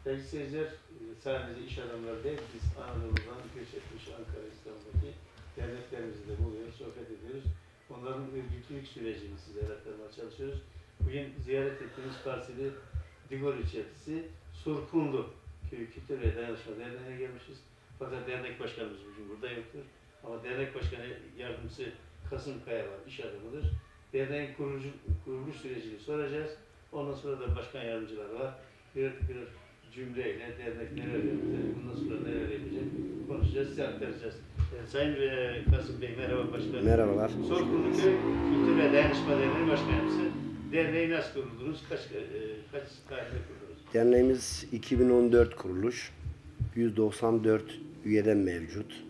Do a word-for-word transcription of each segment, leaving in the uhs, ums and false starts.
Değerli seyirciler, sadece iş adamları değil, biz Anadolu'dan göç etmiş Ankara, İstanbul'daki derneklerimizle de buluyoruz, sohbet ediyoruz. Onların örgütlülük sürecini sizlere aktarmaya çalışıyoruz. Bugün ziyaret ettiğimiz Karseli Digor ilçesi Surkunlu Köyü Kültür ve Dayanışma Derneği'ne gelmişiz. Fakat dernek başkanımız bugün burada yoktur. Ama dernek başkanı yardımcısı Kasım Kaya var, iş adamıdır. Derneğin kuruluş, kuruluş sürecini soracağız. Ondan sonra da başkan yardımcıları var. Bir, bir cümleyle dernek neler yapacak, bundan sonra neler yapacak konuşacağız, size aktaracağız. E, Sayın e, Kasım Bey, merhaba başkanım. Merhabalar. Sorkunlu Köy Kültür ve Dayanışma Derneği Başkanımızı. Derneği nasıl kuruldunuz? Kaç, e, kaç tarihte kurdunuz? Derneğimiz iki bin on dört kuruluş. yüz doksan dört üyeden mevcut.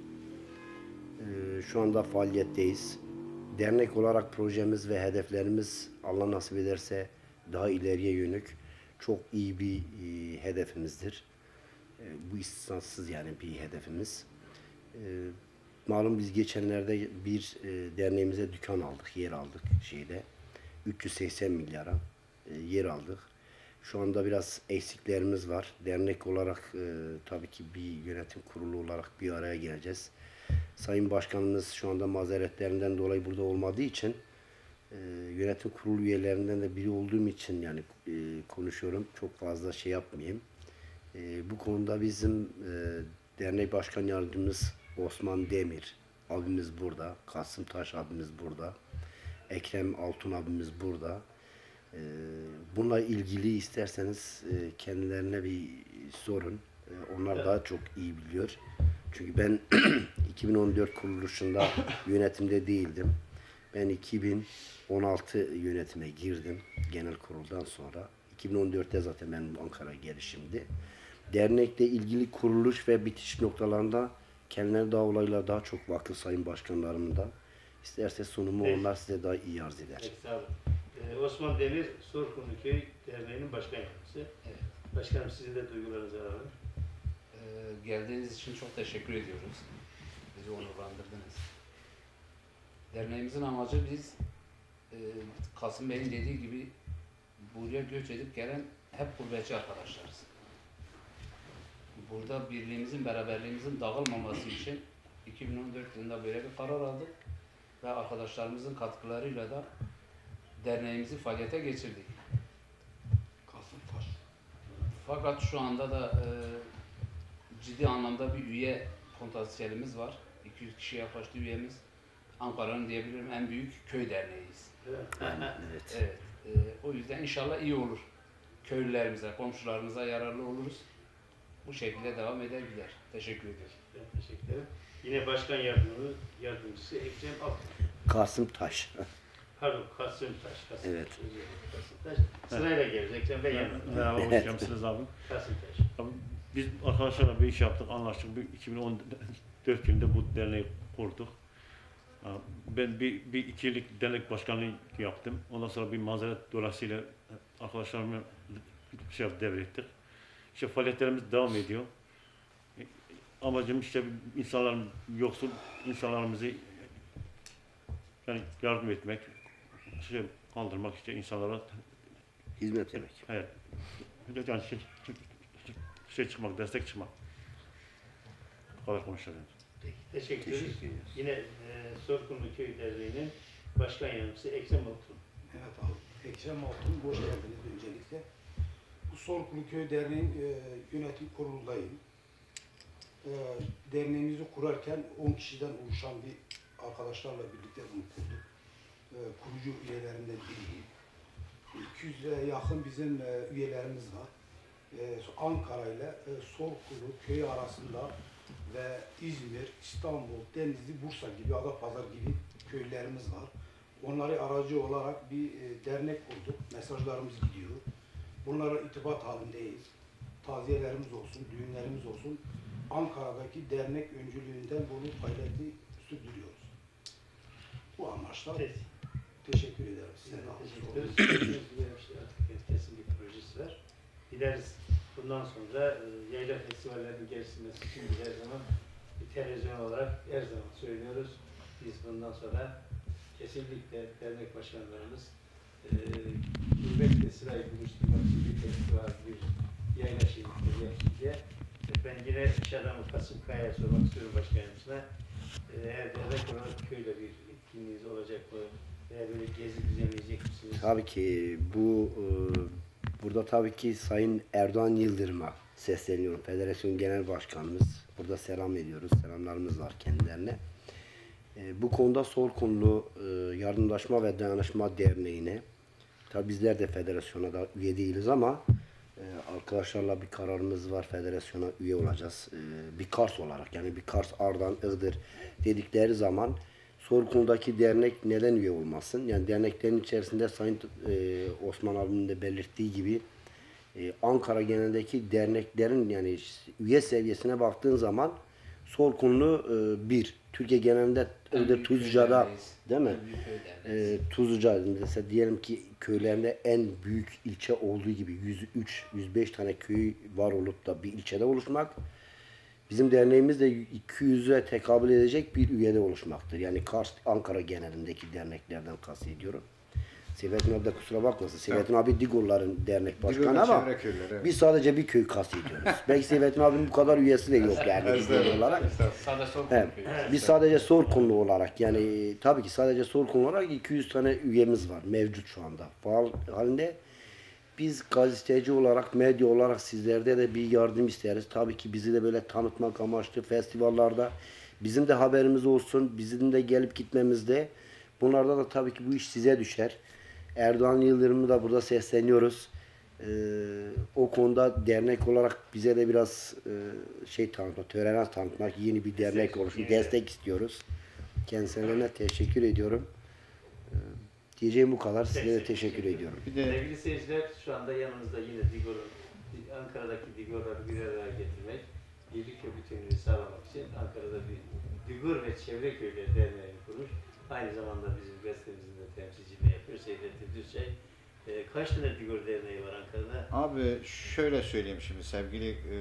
Ee, şu anda faaliyetteyiz. Dernek olarak projemiz ve hedeflerimiz Allah nasip ederse daha ileriye yönük çok iyi bir e, hedefimizdir. E, bu istisnasız yani bir hedefimiz. E, malum biz geçenlerde bir e, derneğimize dükkan aldık, yer aldık şeyde. üç yüz seksen milyara e, yer aldık. Şu anda biraz eksiklerimiz var. Dernek olarak e, tabii ki bir yönetim kurulu olarak bir araya geleceğiz. Sayın Başkanımız şu anda mazeretlerinden dolayı burada olmadığı için e, yönetim kurulu üyelerinden de biri olduğum için yani e, konuşuyorum. Çok fazla şey yapmayayım. E, bu konuda bizim e, dernek başkan yardımcımız Osman Demir abimiz burada. Kasım Taş abimiz burada. Ekrem Altun abimiz burada. E, bununla ilgili isterseniz e, kendilerine bir sorun. E, onlar evet. Daha çok iyi biliyor. Çünkü ben iki bin on dört kuruluşunda yönetimde değildim. Ben iki bin on altı yönetime girdim genel kuruldan sonra. iki bin on dörtte zaten ben Ankara gelişimdi. Dernekle ilgili kuruluş ve bitiş noktalarında kendileri daha olaylar daha çok vakıf sayın başkanlarımın da. İsterse sunumu evet. Onlar size daha iyi arz eder. Evet, sağ olun. Ee, Osman Demir, Sorkunlu Köy Derneği'nin başkan yardımcısı. Evet. Başkanım sizin de duygularınızı alalım. Ee, geldiğiniz için çok teşekkür ediyoruz. Bizi onurlandırdınız. Derneğimizin amacı biz e, Kasım Bey'in dediği gibi buraya göç edip gelen hep gurbetçi arkadaşlarız. Burada birliğimizin, beraberliğimizin dağılmaması için iki bin on dört yılında böyle bir karar aldık ve arkadaşlarımızın katkılarıyla da derneğimizi faaliyete geçirdik. Kasım Taş. Fakat şu anda da e, ciddi anlamda bir üye potansiyelimiz var. iki yüz kişiye yaklaştı üyemiz. Ankara'nın diyebilirim en büyük köy derneğiyiz. Evet. Evet. evet. E, o yüzden inşallah iyi olur. Köylülerimize, komşularımıza yararlı oluruz. Bu şekilde devam eder gider. Teşekkür ediyorum. Ben teşekkür ederim. Yine başkan yardımcısı, yardımcısı Ekrem Altun. Kasım Taş. Pardon, Kasım Taş. Kasım Evet. Taş. Kasım Taş. Sırayla geliriz. Ekrem Bey yanında. Merhaba, hoş geldiniz abi. Kasım Taş. Abi, biz arkadaşlarla bir iş yaptık, anlaştık. Bir iki bin on dört yılında bu derneği kurduk. Ben bir, bir iki yıllık dernek başkanlığı yaptım. Ondan sonra bir mazeret dolayısıyla arkadaşlarımla şey devrettik. İşte faaliyetlerimiz devam ediyor. Amacım işte insanların yoksul insanlarımızı yani yardım etmek, şey kaldırmak, işte insanlara hizmet etmek. Evet. Yani şey, şey çıkmak, destek çıkmak. Bu kadar konuşalım. Teşekkür ederiz. Yine e, Sorkunlu Köy Derneği'nin başkan yardımcısı Ekrem Altun. Evet abi. Ekrem Altun, hoş geldiniz öncelikle. Bu Sorkunlu Köy Derneği'nin e, yönetim kurulundayım. E, derneğimizi kurarken on kişiden oluşan bir arkadaşlarla birlikte bunu kurduk. E, kurucu üyelerinden biriyim. iki yüze yakın bizim e, üyelerimiz var. E, Ankara ile e, Sorkunlu Köyü arasında ve İzmir, İstanbul, Denizli, Bursa gibi, Adapazarı gibi köylerimiz var. Onları aracı olarak bir e, dernek kurduk. Mesajlarımız gidiyor. Bunlara irtibat halindeyiz. Taziyelerimiz olsun, düğünlerimiz olsun. Ankara'daki dernek öncülüğünden bunu faaliyeti sürdürüyoruz. Bu amaçla Evet. teşekkür ederim size. Teşekkür ederiz. Kesin bir projesi var. Gideriz. Bundan sonra e, yayla festivallerinin gelişmesi için her zaman bir televizyon olarak her zaman söylüyoruz. Biz bundan sonra kesinlikle dernek başkanlarımız e, gurbet ve sırayı buluşturmak için bir festival, bir yayına şehitleri diye. Ben yine iş adamı Kasım Kaya'ya sormak istiyorum başkanımızla. Eğer Dernek olarak köyde bir etkinliğiniz olacak mı? Veya böyle gezi düzenleyecek misiniz? Tabii ki bu e, burada tabii ki Sayın Erdoğan Yıldırım'a sesleniyorum. Federasyon Genel Başkanımız. Burada selam ediyoruz. Selamlarımız var kendilerine. E, bu konuda Sorkunlu e, Yardımlaşma ve Dayanışma Derneği'ne, tabii bizler de federasyona da üye değiliz ama e, arkadaşlarla bir kararımız var. Federasyona üye olacağız. E, bir Kars olarak, yani bir Kars, Ardahan, Iğdır dedikleri zaman Sorkunlu'daki dernek neden üye olmasın? Yani derneklerin içerisinde Sayın e, Osman abinin de belirttiği gibi e, Ankara genelindeki derneklerin yani üye seviyesine baktığın zaman Sorkunlu e, bir. Türkiye genelinde Iğdır, Tuzluca'da değil mi? E, Tuzluca mesela diyelim ki köylerinde en büyük ilçe olduğu gibi yüz üç yüz beş tane köy var olup da bir ilçede oluşmak. Bizim derneğimiz de iki yüze tekabül edecek bir üyede oluşmaktır. Yani Kars, Ankara genelindeki derneklerden kastediyorum. Seyfettin abi de kusura bakmasın. Seyfettin abi Digorların dernek başkanı ama biz sadece bir köy kastediyoruz. Belki Seyfettin abinin bu kadar üyesi de yok yani Digor olarak. Sadece Sorkunlu Evet. köyü. Biz sadece Sorkunlu olarak yani tabii ki sadece Sorkunlu olarak iki yüz tane üyemiz var mevcut şu anda. Faal halinde. Biz gazeteci olarak, medya olarak sizlerde de bir yardım isteriz. Tabii ki bizi de böyle tanıtmak amaçlı festivallerde bizim de haberimiz olsun, bizim de gelip gitmemizde. Bunlarda da tabii ki bu iş size düşer. Erdoğan Yıldırım'ı da burada sesleniyoruz. Ee, o konuda dernek olarak bize de biraz e, şey tanıtmak, tolerans tanıtmak, yeni bir dernek oluşun, destek istiyoruz. Kendilerine teşekkür ediyorum. Ee, Diyeceğim bu kadar. Size de teşekkür ediyorum. Bir de sevgili seyirciler, şu anda yanımızda yine Digor'un, Ankara'daki Digor'ları bir araya getirmek, birlik ve bütünlüğü sağlamak için Ankara'da bir Digor ve Çevre Köyleri Derneği kurmuş. Aynı zamanda bizim gazetemizin de temsilciliğini yapıyor Seyfettin Düzçay. E, kaç tane Digor Derneği var Ankara'da? Abi şöyle söyleyeyim şimdi sevgili e,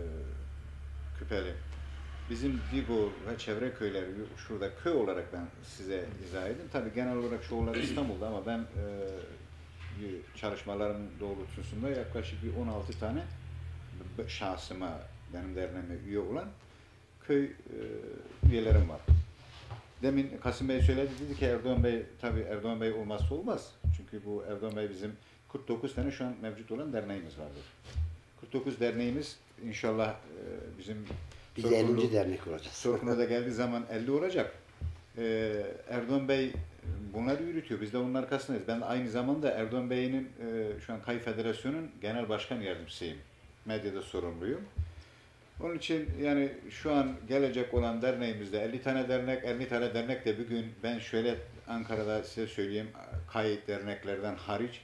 Küpeli. Bizim Digor ve çevre köyleri şurada köy olarak ben size izah edeyim. Tabii genel olarak çoğular İstanbul'da ama ben e, çalışmalarım doğrultusunda yaklaşık bir on altı tane şahsıma, benim derneğime üye olan köy e, üyelerim var. Demin Kasım Bey söyledi, dedi ki Erdoğan Bey, tabii Erdoğan Bey olmazsa olmaz. Çünkü bu Erdoğan Bey bizim kırk dokuz tane şu an mevcut olan derneğimiz vardır. kırk dokuz derneğimiz inşallah e, bizim Biz ellinci dernek olacağız. Sorkunlu'da geldiği zaman elli olacak. Ee, Erdoğan Bey bunları yürütüyor. Biz de onun arkasındayız. Ben de aynı zamanda Erdoğan Bey'in e, şu an Kayı Federasyonu'nun genel başkan yardımcısıyım. Medyada sorumluyum. Onun için yani şu an gelecek olan derneğimizde elli tane dernek, elli tane dernek de bir gün ben şöyle Ankara'da size söyleyeyim, kayıt derneklerden hariç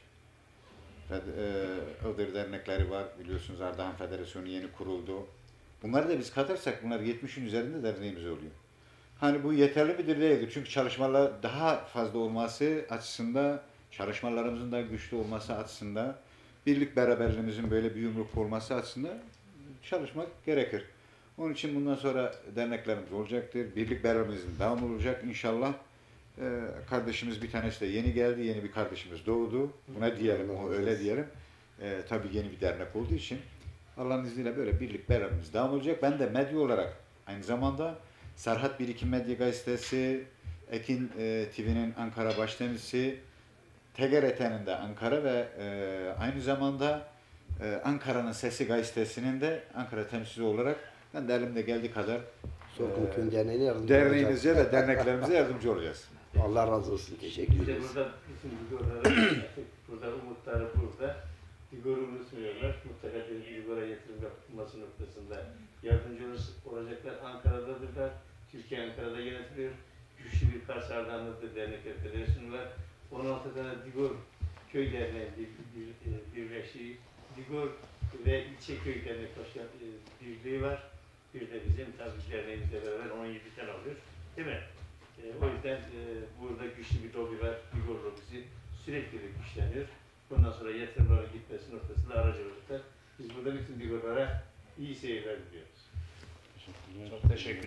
Iğdır dernekleri var. Biliyorsunuz Ardahan Federasyonu yeni kuruldu. Bunları da biz katarsak bunlar yetmişin üzerinde derneğimiz oluyor. Hani bu yeterli midir değildir. Çünkü çalışmalar daha fazla olması açısından, çalışmalarımızın da güçlü olması açısından, birlik beraberliğimizin böyle bir yumruk olması açısından çalışmak gerekir. Onun için bundan sonra derneklerimiz olacaktır. Birlik beraberliğimizin devam olacak inşallah. Ee, kardeşimiz bir tanesi de yeni geldi. Yeni bir kardeşimiz doğdu. Buna diyelim, o öyle diyelim. Ee, tabii yeni bir dernek olduğu için. Allah'ın izniyle böyle birlik beraberimiz devam olacak. Ben de medya olarak aynı zamanda Serhat Birikim Medya Gazetesi, Ekin e, T V'nin Ankara Baştemizsi, T G R T'nin de Ankara ve e, aynı zamanda e, Ankara'nın Sesi Gazetesi'nin de Ankara temsilcisi olarak ben de elimde geldiği kadar Sorkunlu Köyü Derneği'ne yardımcı derneğimize ve derneklerimize yardımcı olacağız. Allah razı olsun. Teşekkür Biz de ederiz. burada bütün Digor'ları, burada umutları burada. Digor'u unutmuyorlar. Mutlaka Digor'a yatırım yapılması noktasında yardımcı olacaklar. Ankara'dadırlar. Türkiye Ankara'da yönetiliyor. Güçlü bir Kars Ardahanlı'dır dernekler federasyonu var. on altı tane Digor köy derneği bir, bir, bir, birleşiği. Digor ve ilçe köy dernek başkan birliği var. Bir de bizim tabii derneğimizle beraber on yedi tane oluyor. Değil mi? E, o yüzden e, burada güçlü bir lobi var. Digor lobisi sürekli de güçleniyor. Bundan sonra yatırımlara gitmesi noktasında aracı olacaklar. Biz burada bütün Digor'lara iyi seyirler diliyoruz. Çok teşekkür